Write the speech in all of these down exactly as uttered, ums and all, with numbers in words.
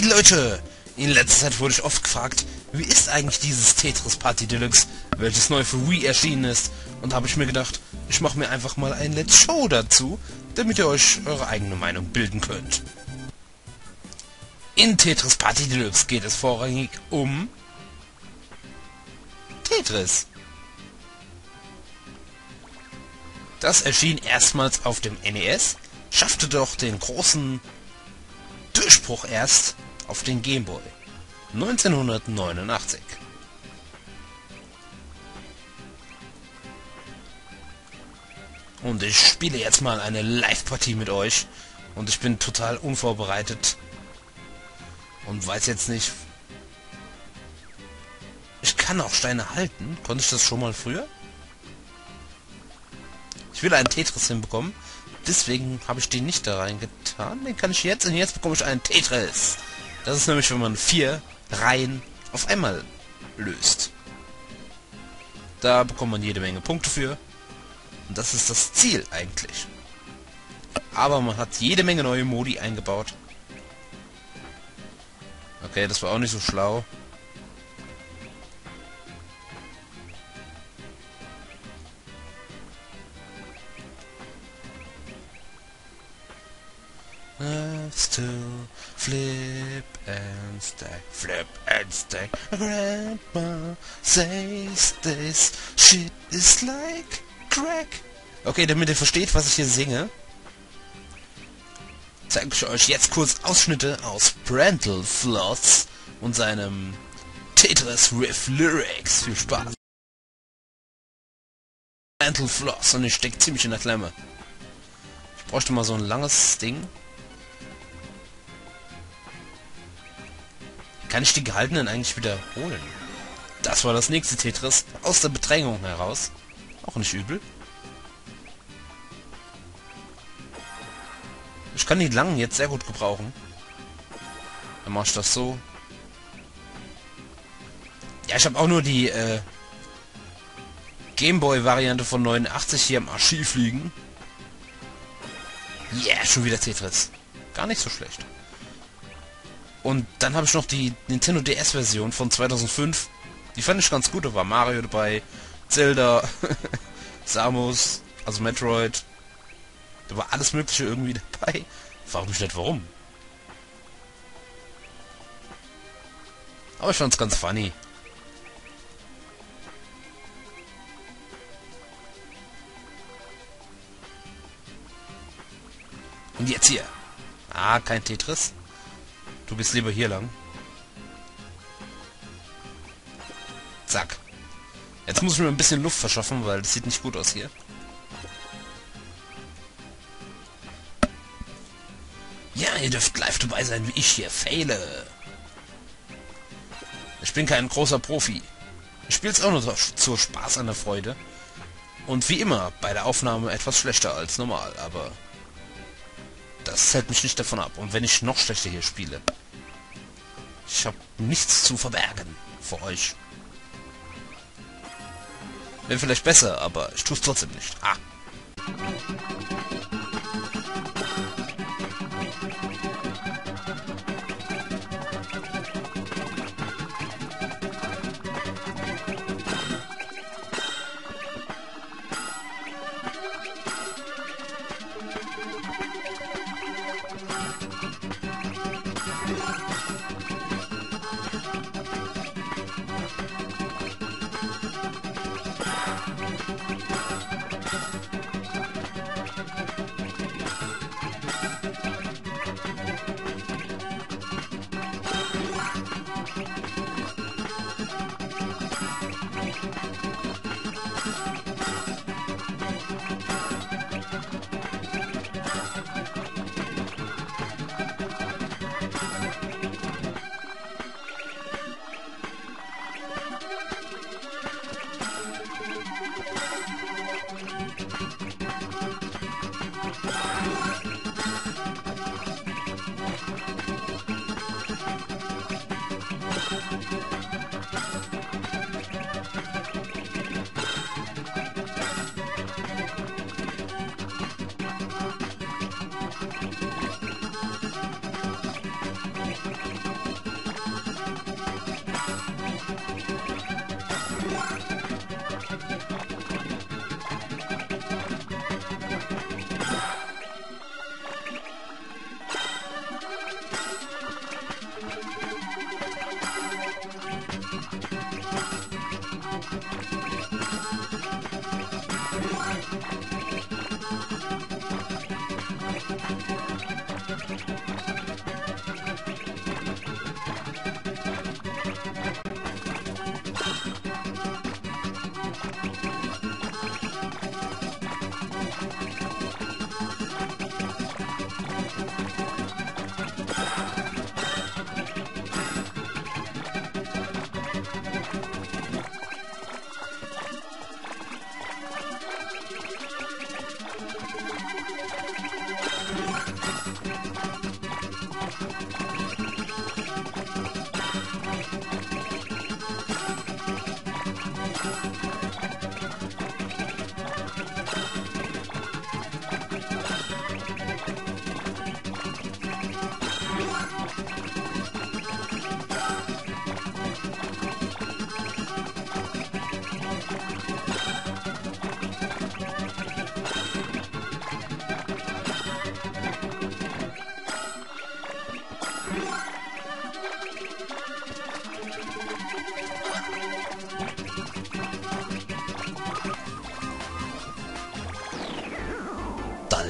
Leute, in letzter Zeit wurde ich oft gefragt, wie ist eigentlich dieses Tetris Party Deluxe, welches neu für Wii erschienen ist, und da habe ich mir gedacht, ich mache mir einfach mal ein Let's Show dazu, damit ihr euch eure eigene Meinung bilden könnt. In Tetris Party Deluxe geht es vorrangig um Tetris. Das erschien erstmals auf dem N E S, schaffte doch den großen Durchbruch erst auf den Game Boy neunzehnhundertneunundachtzig. Und ich spiele jetzt mal eine Live-Partie mit euch und ich bin total unvorbereitet und weiß jetzt nicht... Ich kann auch Steine halten. Konnte ich das schon mal früher? Ich will einen Tetris hinbekommen. Deswegen habe ich den nicht da reingetan. Den kann ich jetzt und jetzt bekomme ich einen Tetris. Das ist nämlich, wenn man vier Reihen auf einmal löst. Da bekommt man jede Menge Punkte für. Und das ist das Ziel eigentlich. Aber man hat jede Menge neue Modi eingebaut. Okay, das war auch nicht so schlau. To flip and stack, flip and stack. Grandma says this shit is like crack. Okay, damit ihr versteht, was ich hier singe, zeige ich euch jetzt kurz Ausschnitte aus Parental Floss und seinem Tetris Riff Lyrics. Viel Spaß. Parental Floss, und ich stecke ziemlich in der Klemme. Ich bräuchte mal so ein langes Ding. Kann ich die gehaltenen eigentlich wiederholen? Das war das nächste Tetris aus der Bedrängung heraus. Auch nicht übel. Ich kann die langen jetzt sehr gut gebrauchen. Dann mach ich das so. Ja, ich habe auch nur die äh, Gameboy-Variante von neunundachtzig hier im Archiv liegen. Yeah, schon wieder Tetris. Gar nicht so schlecht. Und dann habe ich noch die Nintendo D S-Version von zweitausendfünf. Die fand ich ganz gut. Da war Mario dabei, Zelda, Samus, also Metroid. Da war alles Mögliche irgendwie dabei. Frag mich nicht warum. Aber ich fand's ganz funny. Und jetzt hier. Ah, kein Tetris. Du bist lieber hier lang. Zack. Jetzt muss ich mir ein bisschen Luft verschaffen, weil das sieht nicht gut aus hier. Ja, ihr dürft live dabei sein, wie ich hier faile. Ich bin kein großer Profi. Ich spiele es auch nur zur Spaß an der Freude. Und wie immer, bei der Aufnahme etwas schlechter als normal, aber das hält mich nicht davon ab. Und wenn ich noch schlechter hier spiele, ich habe nichts zu verbergen vor euch. Wäre vielleicht besser, aber ich tue es trotzdem nicht. Ah.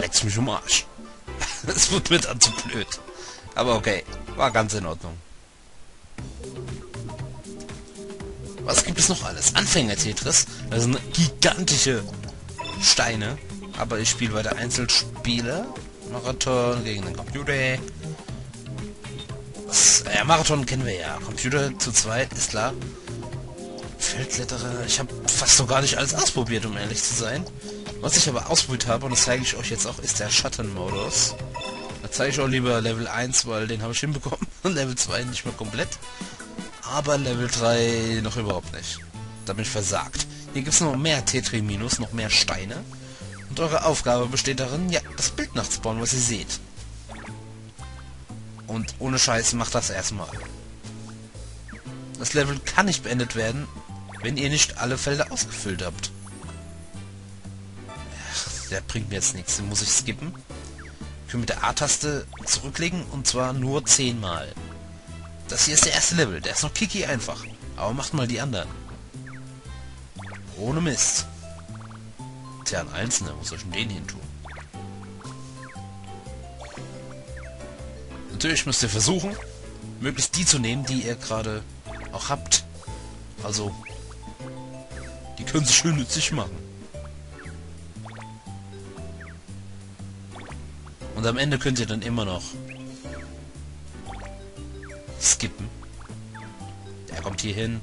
leck's mich um Arsch. Es wird mir dann zu blöd. Aber okay, war ganz in Ordnung. Was gibt es noch alles? Anfänger-Tetris. Das sind gigantische Steine. Aber ich spiele weiter Einzelspiele. Marathon gegen den Computer. Das, ja, Marathon kennen wir ja. Computer zu zweit, ist klar. Feldkletterer. Ich habe fast so gar nicht alles ausprobiert, um ehrlich zu sein. Was ich aber ausprobiert habe, und das zeige ich euch jetzt auch, ist der Schattenmodus. Da zeige ich auch lieber Level eins, weil den habe ich hinbekommen. Und Level zwei nicht mehr komplett. Aber Level drei noch überhaupt nicht. Da bin ich versagt. Hier gibt es noch mehr Tetris-Minus, noch mehr Steine. Und eure Aufgabe besteht darin, ja, das Bild nachzubauen, was ihr seht. Und ohne Scheiß macht das erstmal. Das Level kann nicht beendet werden, wenn ihr nicht alle Felder ausgefüllt habt. Ach, der bringt mir jetzt nichts, den muss ich skippen. Ich kann mit der A-Taste zurücklegen und zwar nur zehnmal. Das hier ist der erste Level, der ist noch kiki einfach. Aber macht mal die anderen. Ohne Mist. Tja, ein Einzelner, wo soll ich denn den hin tun? Natürlich müsst ihr versuchen, möglichst die zu nehmen, die ihr gerade auch habt. Also, die können sich schön nützlich machen. Und am Ende könnt ihr dann immer noch skippen. Der kommt hier hin.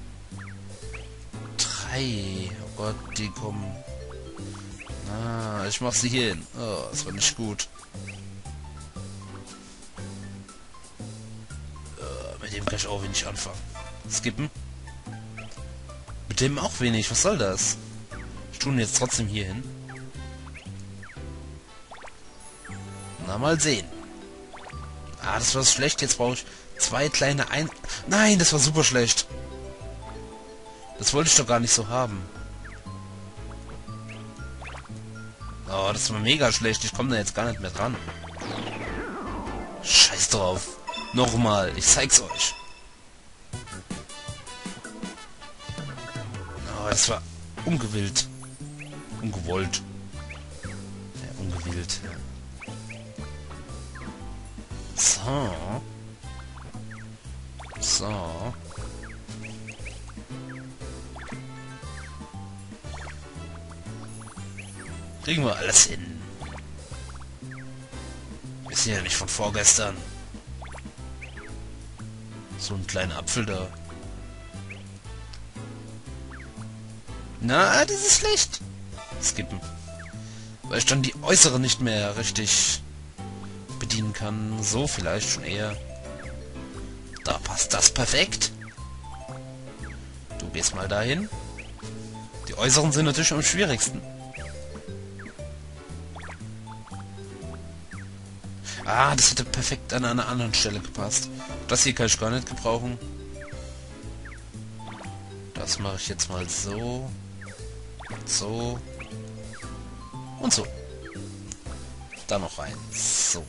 Drei. Oh Gott, die kommen. Ah, ich mach sie hier hin. Oh, das war nicht gut. Uh, mit dem kann ich auch wenig anfangen. Skippen. Mit dem auch wenig. Was soll das? Ich tue ihn jetzt trotzdem hier hin. Na, mal sehen. Ah, das war schlecht. Jetzt brauche ich zwei kleine Ein... Nein, das war super schlecht. Das wollte ich doch gar nicht so haben. Oh, das war mega schlecht. Ich komme da jetzt gar nicht mehr dran. Scheiß drauf. Nochmal. Ich zeig's euch. Oh, das war ungewillt. Ungewollt. Ja, ungewillt. Ja. So. So. Kriegen wir alles hin. Wir sind ja nicht von vorgestern. So ein kleiner Apfel da. Na, das ist schlecht. Skippen. Weil ich dann die äußere nicht mehr richtig bedienen kann. So vielleicht schon eher. Da passt das perfekt. Du gehst mal dahin. Die äußeren sind natürlich am schwierigsten. Ah, das hätte perfekt an einer anderen Stelle gepasst. Das hier kann ich gar nicht gebrauchen. Das mache ich jetzt mal so. So. Und so. Da noch rein. So.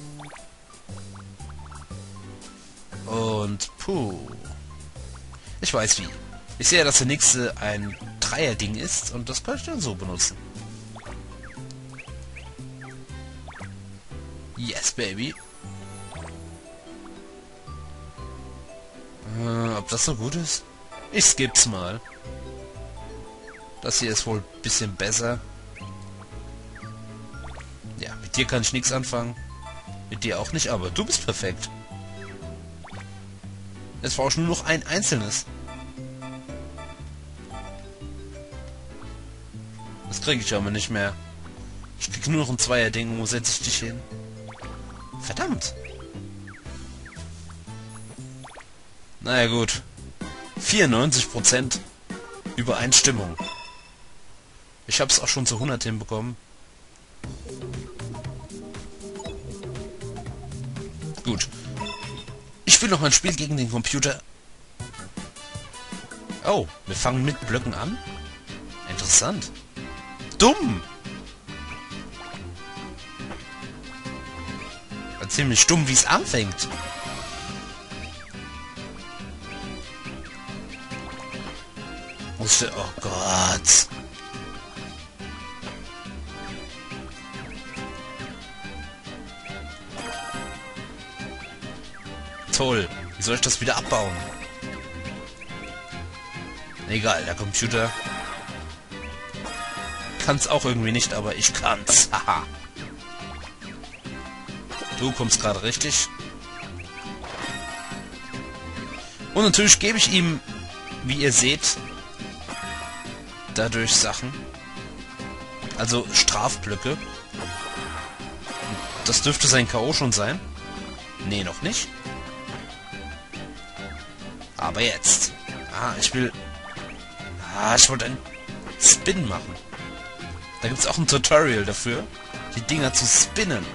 Und puh. Ich weiß wie. Ich sehe, dass der nächste ein Dreier-Ding ist und das kann ich dann so benutzen. Yes, baby. Äh, ob das so gut ist? Ich skipp's mal. Das hier ist wohl ein bisschen besser. Ja, mit dir kann ich nichts anfangen. Mit dir auch nicht, aber du bist perfekt. Jetzt brauche ich nur noch ein einzelnes. Das kriege ich aber nicht mehr. Ich krieg nur noch ein Zweier-Ding. Wo setze ich dich hin? Verdammt. Naja gut. vierundneunzig Prozent Übereinstimmung. Ich hab's auch schon zu hundert hinbekommen. Gut. Ich will noch ein Spiel gegen den Computer. Oh, wir fangen mit Blöcken an? Interessant. Dumm! War ziemlich dumm, wie es anfängt. Musste... Oh Gott. Toll. Wie soll ich das wieder abbauen? Egal, der Computer kann's auch irgendwie nicht, aber ich kann's. Haha. Du kommst gerade richtig. Und natürlich gebe ich ihm, wie ihr seht, dadurch Sachen. Also Strafblöcke. Das dürfte sein K O schon sein. Nee, noch nicht. Aber jetzt. Ah, ich will... Ah, ich wollte einen Spin machen. Da gibt es auch ein Tutorial dafür, die Dinger zu spinnen.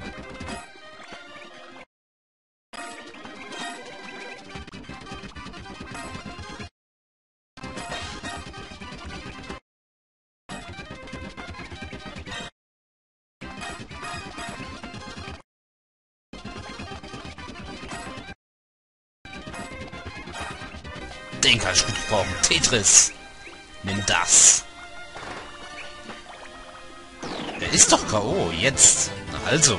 Den kann ich gut gebrauchen. Tetris. Nimm das. Er ist doch K O. Jetzt. Na also.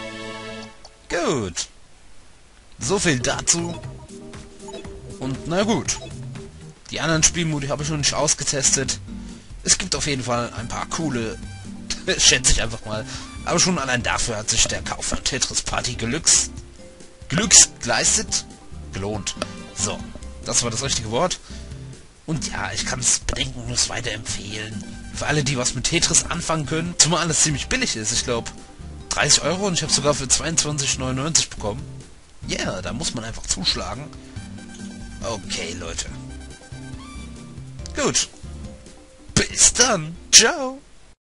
Gut. So viel dazu. Und na gut. Die anderen Spielmodi habe ich noch nicht ausgetestet. Es gibt auf jeden Fall ein paar coole, schätze ich einfach mal. Aber schon allein dafür hat sich der Kauf von Tetris Party Glücks, Glücks geleistet. Gelohnt. So. Das war das richtige Wort. Und ja, ich kann es bedenkenlos weiterempfehlen. Für alle, die was mit Tetris anfangen können. Zumal alles ziemlich billig ist. Ich glaube, dreißig Euro und ich habe sogar für zweiundzwanzig neunundneunzig bekommen. Ja, yeah, da muss man einfach zuschlagen. Okay, Leute. Gut. Bis dann. Ciao.